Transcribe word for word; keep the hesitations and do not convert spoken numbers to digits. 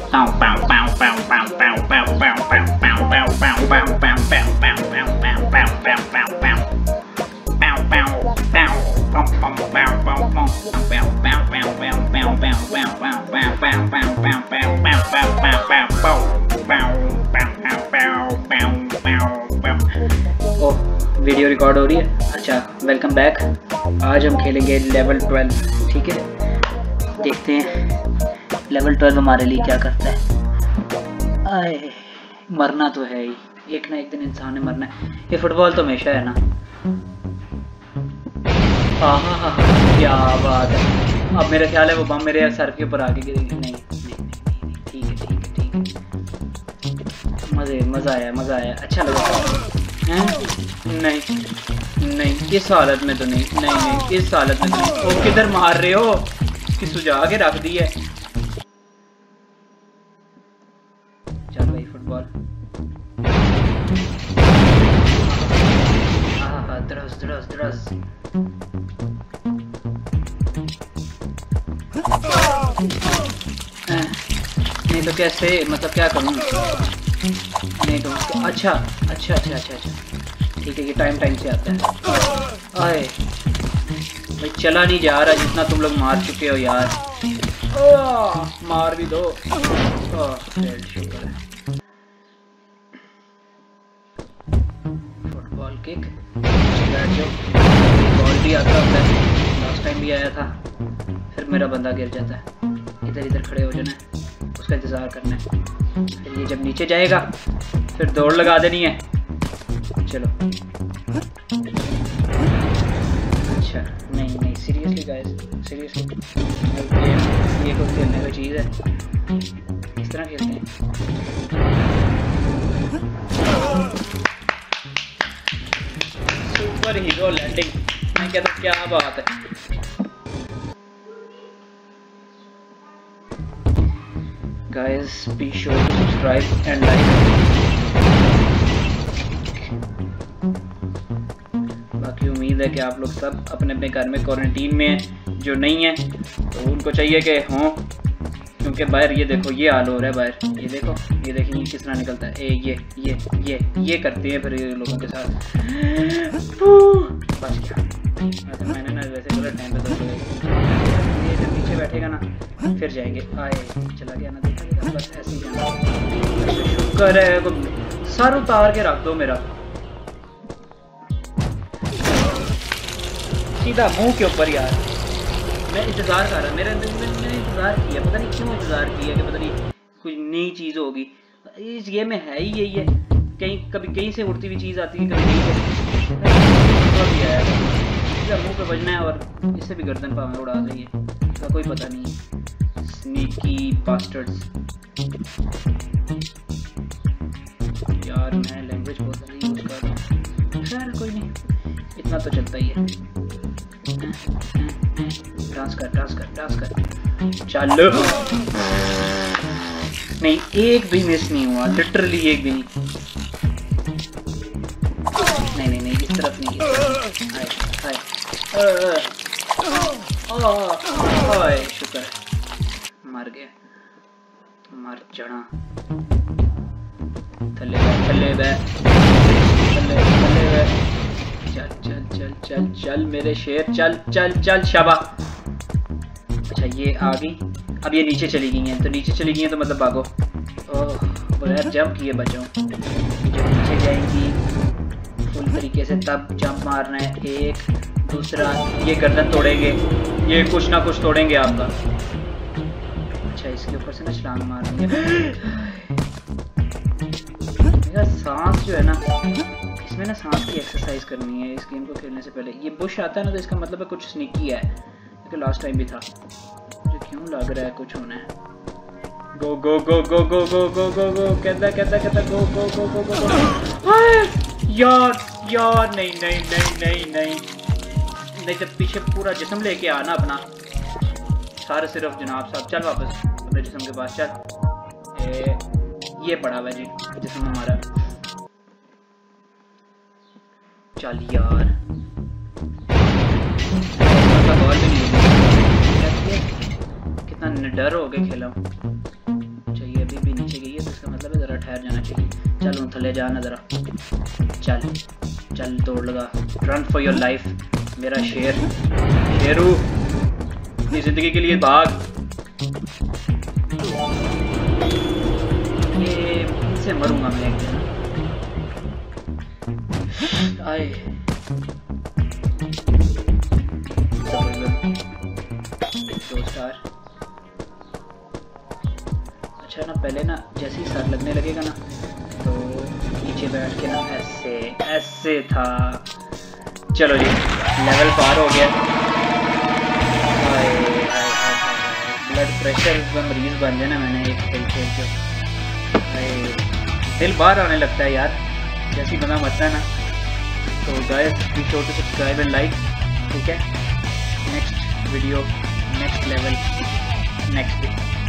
Video record हो रही है। अच्छा, वेलकम बैक। आज हम खेलेंगे लेवल ट्वेल्व। ठीक है, देखते हैं लेवल ट्वेल्व हमारे लिए क्या करता है। आए, मरना तो है ही, एक ना एक दिन इंसान ने मरना है। ये फुटबॉल तो हमेशा है ना। हाँ हाँ क्या बात है। अब मेरा ख्याल है वो बम मेरे सर के ऊपर आगे गिरेगी। नहीं नहीं नहीं, ठीक है ठीक है ठीक है। मज़े मज़ा आया मज़ा आया, अच्छा लगा हैं? नहीं नहीं, इस हालत में तो नहीं नहीं नहीं इस हालत में तो नहीं। वो किधर मार रहे हो कि सुझा के रख दी है। चल भाई फुटबॉल। हाँ हाँ, द्रस द्रस द्रस। नहीं तो कैसे, मतलब क्या करूँ? नहीं तो अच्छा अच्छा अच्छा अच्छा अच्छा ठीक है, ये टाइम टाइम से आता है। आए भाई, चला नहीं जा रहा जितना तुम लोग मार चुके हो यार। ओ, मार भी दो। शुक्र है। फुटबॉल किक, बॉल भी आता है, लास्ट टाइम भी आया था। फिर मेरा बंदा गिर जाता है। इधर इधर खड़े हो जाना है, उसका इंतज़ार करना है। फिर ये जब नीचे जाएगा फिर दौड़ लगा देनी है। चलो अच्छा, नहीं नहीं सीरियसली गाइस, सीरियसली ये ये कोई खेलने की चीज़ है? इस तरह खेलते हैं। सुपर हीरो लैंडिंग, मैं कहता हूँ क्या बात है। Guys be sure to subscribe and like. बाकी उम्मीद है कि आप लोग सब अपने अपने घर में क्वारंटीन में हैं। जो नहीं है तो उनको चाहिए कि हों, क्योंकि बाहर ये देखो ये हाल हो रहा है बाहर। ये देखो ये देखिए ये किस तरह निकलता है। ए, ये ये ये ये करते हैं फिर ये लोगों के साथ। बस क्या, तो मैंने ना वैसे गलत टाइम पे तो ये जब पीछे बैठेगा ना फिर जाएंगे। आए, चला गया ना, देखा गया, बस ऐसे ही जाना। शुक्र है, सर उतार के रख दो मेरा सीधा मुंह के ऊपर यार। मैं इंतज़ार कर रहा, मेरा मैंने इंतज़ार किया, पता नहीं क्यों इंतज़ार किया कि पता नहीं कोई नई चीज़ होगी। इस गेम में है ही यही है, कहीं कभी कहीं से उड़ती हुई चीज़ आती है, कभी कहीं से आया सीधा मुँह पे बजना है और इससे भी गर्दन पाँव में उड़ा देंगे, इसका कोई पता नहीं। स्नीकी बास्टर्ड्स यार, मैं लैंग्वेज बहुत सारी यूज़ कर रहा हूँ। खैर कोई नहीं, इतना तो चलता ही है। डांस कर डांस कर डांस कर चलो। नहीं, एक भी मिस नहीं हुआ, लिटरली एक भी नहीं। नहीं नहीं नहीं, इस तरफ नहीं, इस तरफ। हाय शुक्र है, मर गया, मर जाना। थले थले बे थले थले बे। चल चल चल चल चल मेरे शेर, चल चल चल शाबा। अच्छा ये आ गई, अब ये नीचे चली गई हैं, तो नीचे चली गई हैं तो मतलब भागो। ओह बगैर जंप किए बचाओ। जब नीचे जाएंगी फुल तरीके से तब जंप मारना है। एक दूसरा, ये गर्दन तोड़ेंगे, ये कुछ ना कुछ तोड़ेंगे आपका। अच्छा इसके ऊपर से ना छलांग मारनी है। मेरा सांस जो है ना, इसमें ना सांस की एक्सरसाइज करनी है इस गेम को खेलने से पहले। ये बुश आता है ना तो इसका मतलब है कुछ स्नीकी है, क्योंकि लास्ट टाइम भी था। मुझे क्यों लग रहा है कुछ होना है। गो गो गो गो गो गो गो गो गो कहता कहता कहता गो गो गो गो गो गो। यार यार नहीं नहीं नहीं नहीं नहीं नहीं, जब पीछे पूरा जिस्म लेके आना अपना सारे, सिर्फ जनाब साहब चल वापस अपने जिस्म के पास चल। ए, ये पड़ा हुआ जी जिस्म हमारा। चल यार बॉल भी नहीं, कितना निडर हो गए खेला। चाहिए ज़रा ठहर जाना चाहिए। चल उन थले जाना ज़रा, चल चल दौड़ लगा, रन फॉर योर लाइफ मेरा शेर, शेरू अपनी ज़िंदगी के लिए भाग। ये इससे मरूंगा मैं एक दिन। आए दो स्टार। अच्छा ना पहले ना जैसे ही सर लगने लगेगा ना तो नीचे बैठ के ना ऐसे ऐसे था। चलो जी लेवल पार हो गया। ब्लड प्रेशर का मरीज बन जाना मैंने एक खेल खेल के। दिल बाहर आने लगता है यार जैसी बंदा मरता है ना। तो guys be sure to subscribe and like, ठीक है। Next video, next level, next day.